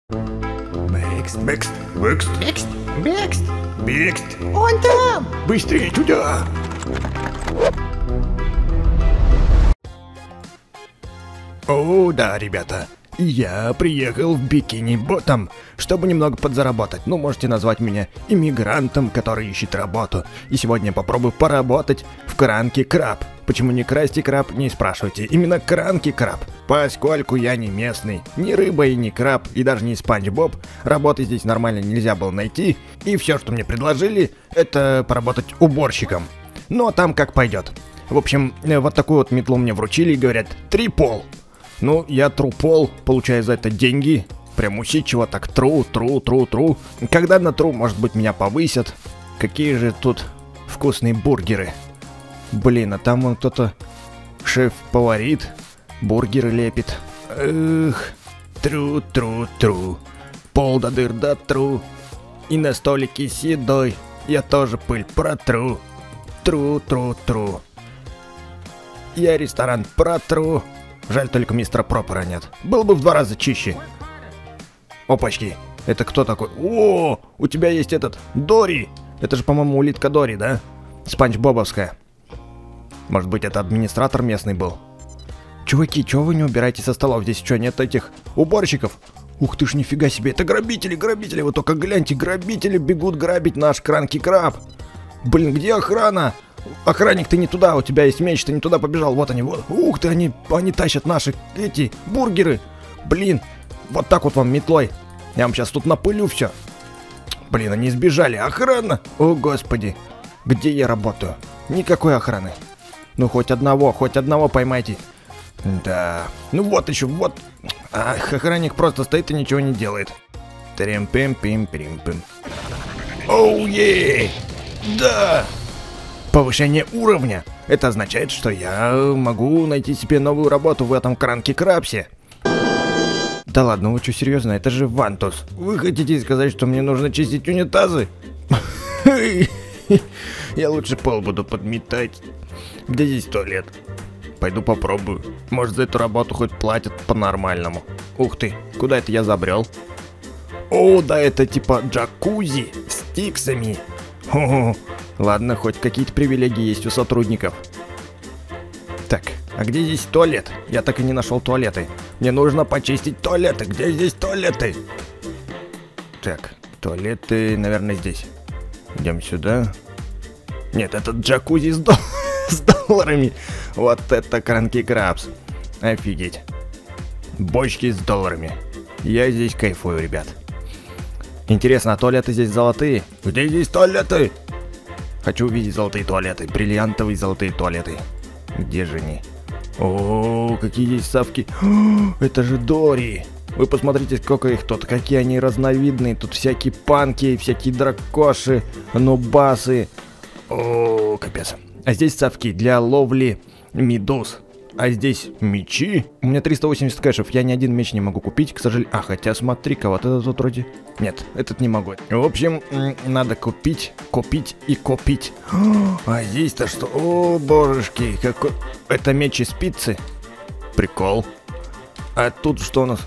Бэкст, бэкст, бэкст, Бекст, бекст, бэкст. он там! Быстрее туда! О, да, ребята. Я приехал в Бикини-Ботом, чтобы немного подзаработать. Ну, можете назвать меня иммигрантом, который ищет работу. И сегодня попробую поработать в Кранки Краб. Почему не Красти Краб, не спрашивайте. Именно Кранки Краб. Поскольку я не местный, ни рыба и ни краб, и даже не Спанч Боб, работы здесь нормально нельзя было найти. И все, что мне предложили, это поработать уборщиком. Но там как пойдет. В общем, вот такую вот метлу мне вручили и говорят: 3 пол. Ну, я тру пол, получаю за это деньги. Прям усидчиво так тру. Когда на тру, может быть, меня повысят. Какие же тут вкусные бургеры. Блин, а там вон кто-то шеф-поварит, бургеры лепит. Эх, тру. Пол до дыр до тру. И на столике с едой я тоже пыль протру. Тру. Я ресторан протру. Жаль, только мистера Пропера нет. Был бы в 2 раза чище. Опачки. Это кто такой? О, у тебя есть этот Дори. Это же, по-моему, улитка Дори, да? Спанч Бобовская. Может быть, это администратор местный был. Чуваки, чего вы не убираете со столов? Здесь что, нет этих уборщиков? Ух ты ж, нифига себе. Это грабители. Вы только гляньте. Грабители бегут грабить наш Кранки Краб. Блин, где охрана? Охранник, ты не туда, у тебя есть меч, ты не туда побежал, вот они, вот. Ух ты, они тащат наши, эти, бургеры. Блин, вот так вот вам метлой. Я вам сейчас тут напылю все. Блин, они сбежали, охрана. О, господи, где я работаю? Никакой охраны. Ну, хоть одного поймайте. Да, ну вот еще, вот. Ах, охранник просто стоит и ничего не делает. Трим-пим-пим-пим-пим. Оу, ей! Да! Повышение уровня. Это означает, что я могу найти себе новую работу в этом Кранки Крабсе. Да ладно, вы что, серьезно? Это же Вантус. Вы хотите сказать, что мне нужно чистить унитазы? Я лучше пол буду подметать. Где здесь туалет? Пойду попробую. Может, за эту работу хоть платят по-нормальному. Ух ты, куда это я забрел? О, да это типа джакузи с тиксами. Хо-хо. Ладно, хоть какие-то привилегии есть у сотрудников. Так, а где здесь туалет? Я так и не нашел туалеты. Мне нужно почистить туалеты. Где здесь туалеты? Так, туалеты, наверное, здесь. Идем сюда. Нет, это джакузи с долларами. Вот это Кранки Крабс. Офигеть. Бочки с долларами. Я здесь кайфую, ребят. Интересно, а туалеты здесь золотые? Где здесь туалеты? Хочу увидеть золотые туалеты, бриллиантовые золотые туалеты. Где же они? О, какие здесь совки. Это же Дори. Вы посмотрите, сколько их тут, какие они разновидные. Тут всякие панки, всякие дракоши, нубасы. О, капец. А здесь совки для ловли медуз. А здесь мечи. У меня 380 кэшев, я ни один меч не могу купить, к сожалению. А, хотя смотри-ка, вот этот вот вроде... Нет, этот не могу. В общем, надо купить и купить. А здесь-то что? О, божечки, какой... Это меч из пиццы? Прикол. А тут что у нас?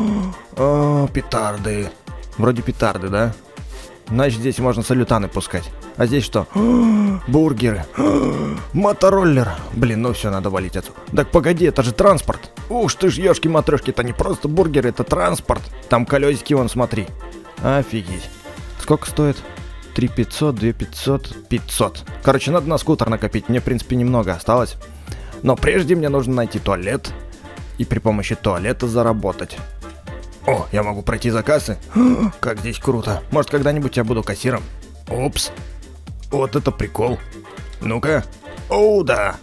О, петарды. Вроде петарды, да? Значит, здесь можно салютаны пускать. А здесь что? Бургеры. Мотороллер. Блин, ну все, надо валить отсюда. Так погоди, это же транспорт. Ух ты ж, ешки-матрешки, это не просто бургеры, это транспорт. Там колесики, вон, смотри. Офигеть. Сколько стоит? 3500, 2500, 500. Короче, надо на скутер накопить. Мне, в принципе, немного осталось. Но прежде мне нужно найти туалет. И при помощи туалета заработать. О, я могу пройти за кассы. Как здесь круто. Может, когда-нибудь я буду кассиром. Опс. Вот это прикол. Ну-ка. О, да.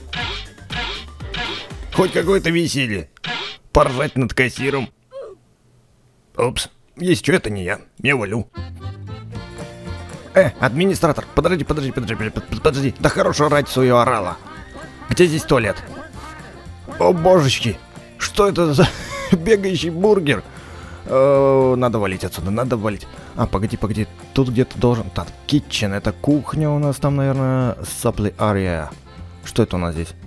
Хоть какое-то веселье. Поржать над кассиром. Опс. Если что, это не я. Я валю. Администратор. Подожди. Да хорошо орать свое орала. Где здесь туалет? О, божечки. Что это за бегающий бургер? Надо валить отсюда, надо валить. А, погоди. Тут где-то должен... Так, kitchen, это кухня у нас там, наверное, supply area. Что это у нас здесь?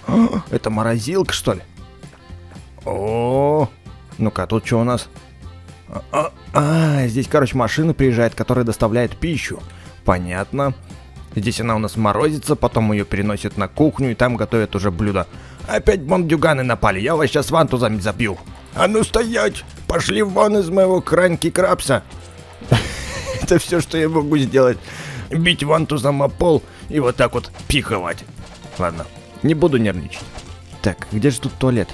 Это морозилка, что ли? О, ну-ка, тут что у нас? Здесь, короче, машина приезжает, которая доставляет пищу. Понятно. Здесь она у нас морозится, потом ее переносят на кухню, и там готовят уже блюдо. Опять бандюганы напали, я вас сейчас вантузами забью. А ну стоять! Пошли вон из моего кранки крабса. Это все, что я могу сделать. Бить вантузом о пол и вот так вот пиховать. Ладно, не буду нервничать. Так, где же тут туалет?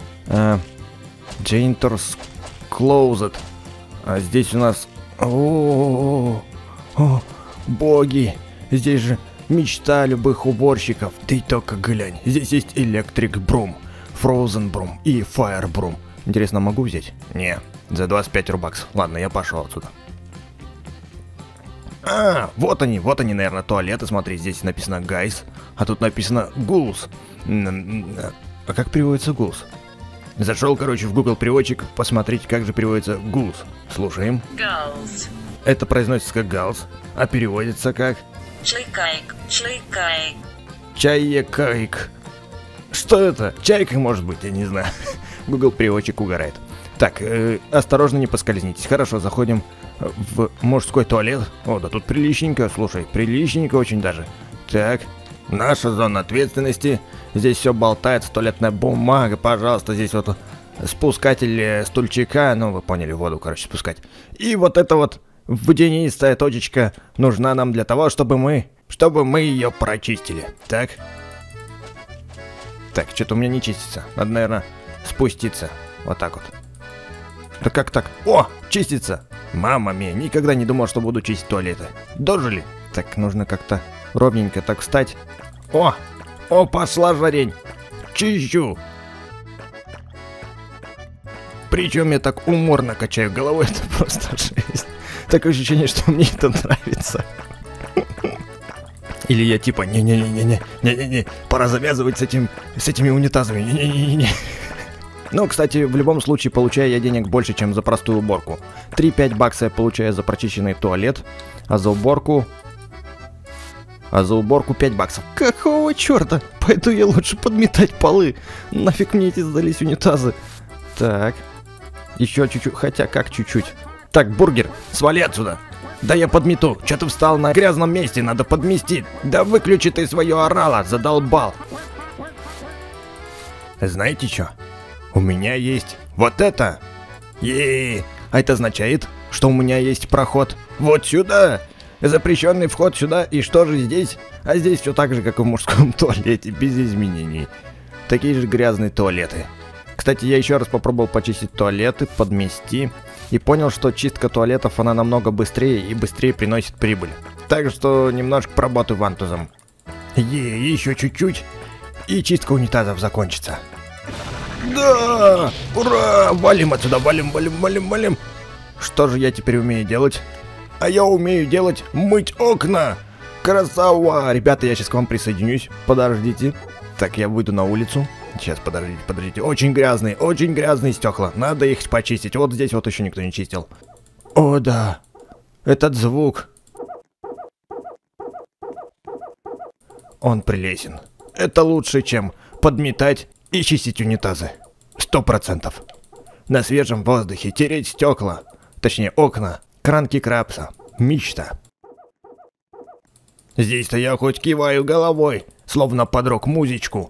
Janitor's Closet. А здесь у нас... боги! Здесь же мечта любых уборщиков. Ты только глянь. Здесь есть Electric Broom, Frozen Broom и Fire Broom. Интересно, могу взять? Не, за 25 рубакс. Ладно, я пошел отсюда. Вот они, наверное, туалеты. Смотри, здесь написано Guys, а тут написано Ghouls. А как переводится Ghouls? Зашел, короче, в Google переводчик посмотреть, как же переводится Ghouls. Слушаем. Girls. Это произносится как Ghouls, а переводится как... Чликайк, чликайк. Чайкайк. Что это? Чайка, может быть, я не знаю. Google переводчик угорает. Так, осторожно, не поскользнитесь. Хорошо, заходим в мужской туалет. О, да тут приличненько, слушай, приличненько очень даже. Так, наша зона ответственности. Здесь все болтается, туалетная бумага, пожалуйста. Здесь вот спускатель стульчика, ну вы поняли, воду, короче, спускать. И вот это вот водянистая точечка нужна нам для того, чтобы мы ее прочистили. Так. Так, что-то у меня не чистится. Надо, наверное, спуститься. Вот так вот. Да как так? О, чистится! Мама мия, никогда не думал, что буду чистить туалеты. Дожили? Так, нужно как-то ровненько так встать. О, пошла жарень. Чищу. Причем я так уморно качаю головой, это просто жесть. Такое ощущение, что мне это нравится. Или я типа, не-не-не, пора завязывать с этими унитазами, не-не-не. Ну, кстати, в любом случае получаю я денег больше, чем за простую уборку. 3-5 баксов я получаю за прочищенный туалет, а за уборку 5 баксов. Какого черта? Пойду я лучше подметать полы. Нафиг мне эти сдались унитазы. Так, еще чуть-чуть, хотя как чуть-чуть. Так, бургер, свали отсюда. Да я подмету. Че ты встал на грязном месте? Надо подмести. Да выключи ты свое орало, задолбал. Знаете что? У меня есть вот это. А это означает, что у меня есть проход вот сюда. Запрещенный вход сюда. И что же здесь? А здесь все так же, как и в мужском туалете, без изменений. Такие же грязные туалеты. Кстати, я еще раз попробовал почистить туалеты, подмести. И понял, что чистка туалетов, она намного быстрее и быстрее приносит прибыль. Так что немножко поработаю вантузом. Еще чуть-чуть. И чистка унитазов закончится. Да! Ура! Валим отсюда, валим. Что же я теперь умею делать? А я умею мыть окна! Красава! Ребята, я сейчас к вам присоединюсь. Подождите. Так, я выйду на улицу. Сейчас, подождите. Очень грязные стекла. Надо их почистить. Вот здесь вот еще никто не чистил. О, да. Этот звук. Он прелестен. Это лучше, чем подметать и чистить унитазы. 100%. На свежем воздухе тереть стекла. Точнее, окна. Кранки крабса. Мечта. Здесь-то я хоть киваю головой, словно под рок-музычку.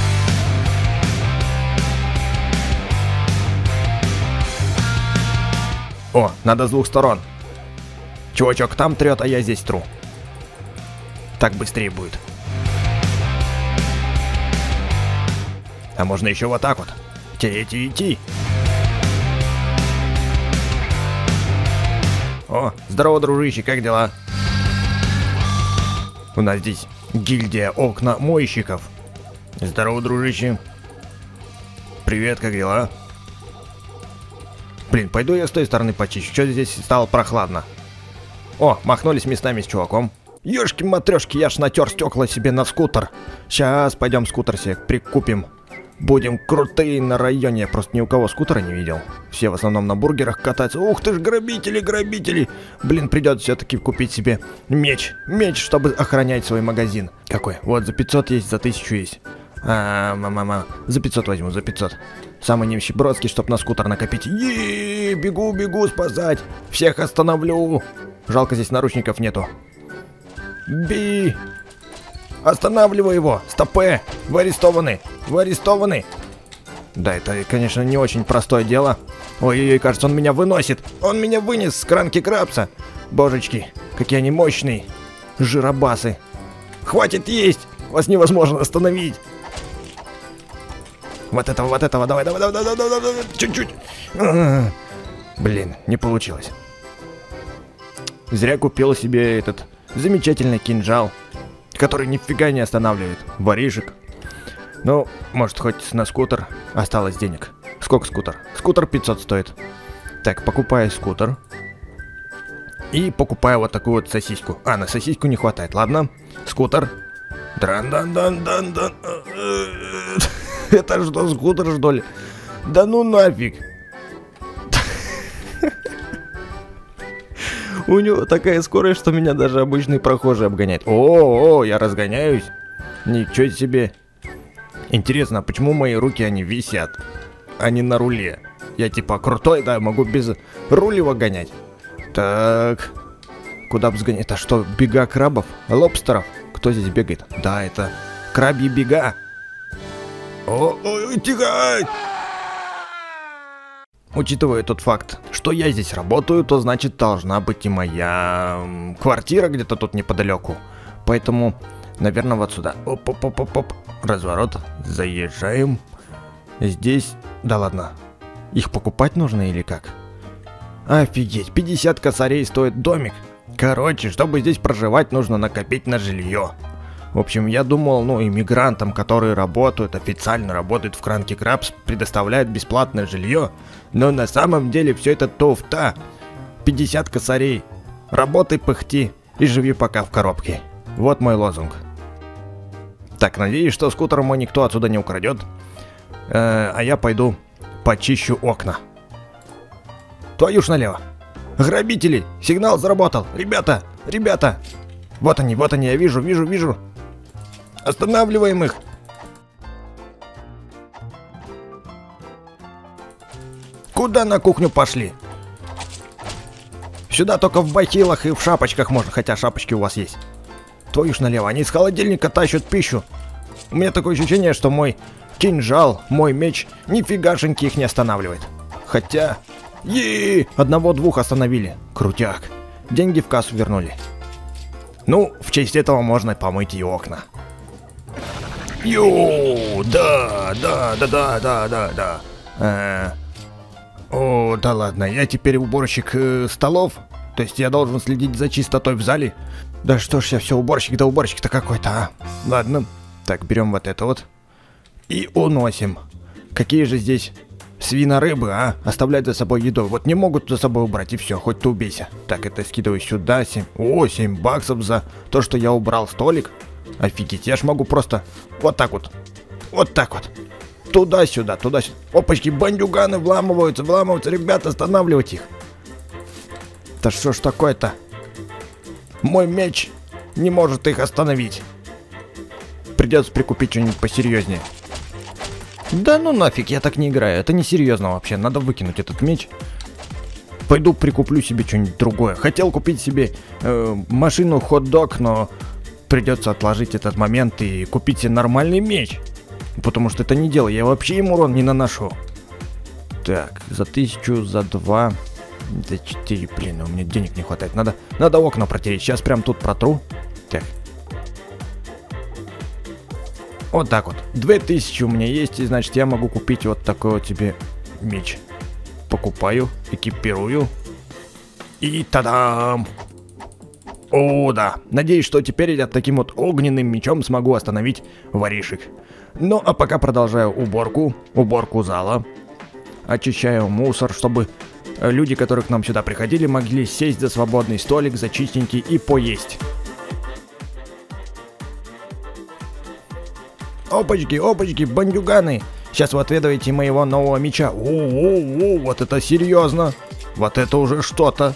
О, надо с двух сторон. Чувачок там трет, а я здесь тру. Так быстрее будет. А можно еще вот так вот. Тереть и идти. О, здорово, дружище, как дела? У нас здесь гильдия окна-мойщиков. Здорово, дружище. Привет, как дела? Блин, пойду я с той стороны почищу. Что здесь стало прохладно? О, махнулись местами с чуваком. Ёшки-матрёшки, я ж натер стекла себе на скутер. Сейчас пойдем скутер себе прикупим. Будем крутые на районе. Я просто ни у кого скутера не видел. Все в основном на бургерах катаются. Ух ты ж, грабители. Блин, придется все-таки купить себе меч. Меч, чтобы охранять свой магазин. Какой? Вот за 500 есть, за 1000 есть. За 500 возьму, за 500. Самый нищебродский, чтоб на скутер накопить. Бегу, бегу спасать. Всех остановлю. Жалко, здесь наручников нету. Би! Останавливай его! Стопэ! Вы арестованы! Вы арестованы! Да, это, конечно, не очень простое дело. Ой-ой-ой, кажется, он меня выносит. Он меня вынес с кранки Крабса. Божечки, какие они мощные. Жиробасы. Хватит есть! Вас невозможно остановить. Вот этого, давай, чуть-чуть. Блин, не получилось. Зря купил себе этот замечательный кинжал, который нифига не останавливает воришек. Ну, может, хоть на скутер осталось денег. Сколько скутер? Скутер 500 стоит. Так, покупаю скутер. И покупаю вот такую вот сосиску. А, на сосиску не хватает, ладно. Скутер. Дран-дан-дан-дан-дан. Это что, скутер, что ли? Да ну нафиг. У него такая скорость, что меня даже обычный прохожий обгоняет. О, я разгоняюсь. Ничего себе. Интересно, а почему мои руки, они висят, а не на руле? Я типа крутой, да, могу без руля гонять. Так. Куда бы сгонять? Это что, бега крабов? Лобстеров? Кто здесь бегает? Да, это крабьи бега. Ой, тихо! Учитывая тот факт, что я здесь работаю, то значит должна быть и моя квартира где-то тут неподалеку. Поэтому, наверное, вот сюда. Оп. Разворот. Заезжаем. Здесь... Да ладно. Их покупать нужно или как? Офигеть, 50 косарей стоит домик. Короче, чтобы здесь проживать, нужно накопить на жилье. В общем, я думал, иммигрантам, которые работают, официально работают в Кранки Крабс, предоставляют бесплатное жилье. Но на самом деле все это туфта. 50 косарей. Работай, пыхти и живи пока в коробке. Вот мой лозунг. Так, надеюсь, что скутер мой никто отсюда не украдет. А я пойду почищу окна. Твою ж налево. Грабители! Сигнал заработал! Ребята! Вот они, я вижу. Останавливаем их! Куда на кухню пошли? Сюда только в бахилах и в шапочках можно, хотя шапочки у вас есть. Твою ж налево, они из холодильника тащат пищу. У меня такое ощущение, что мой кинжал, мой меч, нифигашеньки их не останавливает. Хотя... Одного-двух остановили. Крутяк. Деньги в кассу вернули. Ну, в честь этого можно помыть и окна. Да. О, да ладно, я теперь уборщик столов. То есть я должен следить за чистотой в зале. Да что ж я все уборщик-то какой-то, а. Ладно. Так, берем вот это вот. И уносим. Какие же здесь свинорыбы, а? Оставлять за собой еду. Вот не могут за собой убрать, и все, хоть ты убейся. Так, это скидываю сюда. 7 баксов за то, что я убрал столик. Офигеть, я ж могу просто вот так вот. Туда-сюда. Опачки, бандюганы вламываются. Ребята, останавливать их. Да что ж такое-то? Мой меч не может их остановить. Придется прикупить что-нибудь посерьезнее. Да ну нафиг, я так не играю. Это не серьезно вообще. Надо выкинуть этот меч. Пойду прикуплю себе что-нибудь другое. Хотел купить себе машину хот-дог, но придется отложить этот момент и купить себе нормальный меч. Потому что это не дело. Я вообще им урон не наношу. Так, за 1000, за 2, за 4. Блин, у меня денег не хватает. Надо окна протереть. Сейчас прям тут протру. Так. Вот так вот. 2000 у меня есть, и значит я могу купить вот такой вот себе меч. Покупаю, экипирую. И тадам! О, да. Надеюсь, что теперь я таким вот огненным мечом смогу остановить воришек. Ну, а пока продолжаю уборку зала. Очищаю мусор, чтобы люди, которые к нам сюда приходили, могли сесть за свободный столик, за чистенький и поесть. Опачки, бандюганы. Сейчас вы отведаете моего нового меча. О, вот это серьезно. Вот это уже что-то.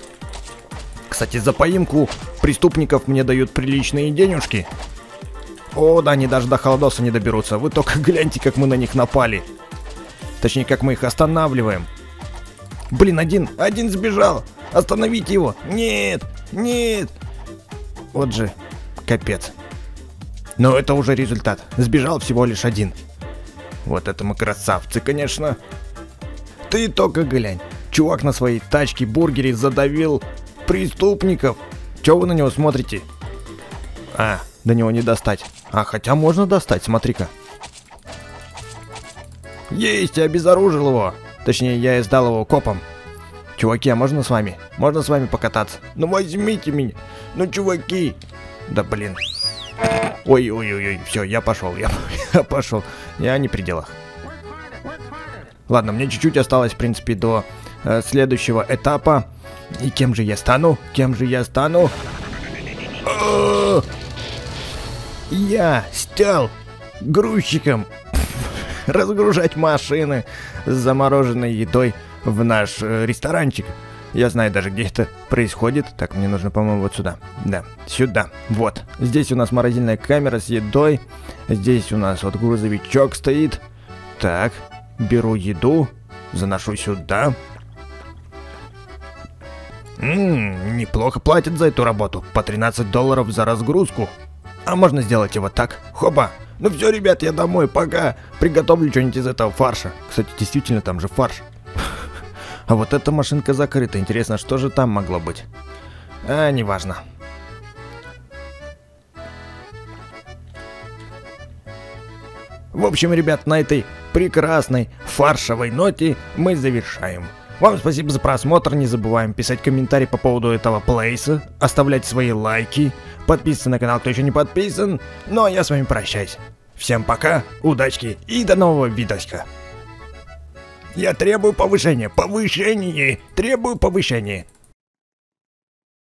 Кстати, за поимку преступников мне дают приличные денежки. О, да, они даже до холодоса не доберутся. Вы только гляньте, как мы на них напали. Точнее, как мы их останавливаем. Блин, один сбежал. Остановите его. Нет, нет. Вот же, капец. Но это уже результат. Сбежал всего лишь один. Вот это мы красавцы, конечно. Ты только глянь. Чувак на своей тачке бургере задавил преступников. Чего вы на него смотрите? А, до него не достать. А, хотя можно достать, смотри-ка. Есть, я обезоружил его. Точнее, я сдал его копам. Чуваки, а можно с вами? Можно с вами покататься? Ну возьмите меня. Ну, чуваки. Да блин. Ой-ой-ой, все, я пошел, я пошел. Я не при делах. Ладно, мне чуть-чуть осталось, в принципе, до следующего этапа. И кем же я стану? Кем же я стану? Я стал грузчиком. Разгружать машины с замороженной едой в наш ресторанчик. Я знаю даже, где это происходит. Так, мне нужно, по-моему, вот сюда. Да, сюда. Вот. Здесь у нас морозильная камера с едой. Здесь у нас вот грузовичок стоит. Так, беру еду, заношу сюда. Неплохо платят за эту работу. По $13 за разгрузку. А можно сделать его так. Хоба. Ну все, ребят, я домой. Пока. Приготовлю что-нибудь из этого фарша. Кстати, действительно, там же фарш. А вот эта машинка закрыта. Интересно, что же там могло быть? А, неважно. В общем, ребят, на этой прекрасной фаршевой ноте мы завершаем. Вам спасибо за просмотр. Не забываем писать комментарии по поводу этого плейса, оставлять свои лайки, подписываться на канал, кто еще не подписан. Ну а я с вами прощаюсь. Всем пока, удачки и до нового видосика. Я требую повышения, требую повышения.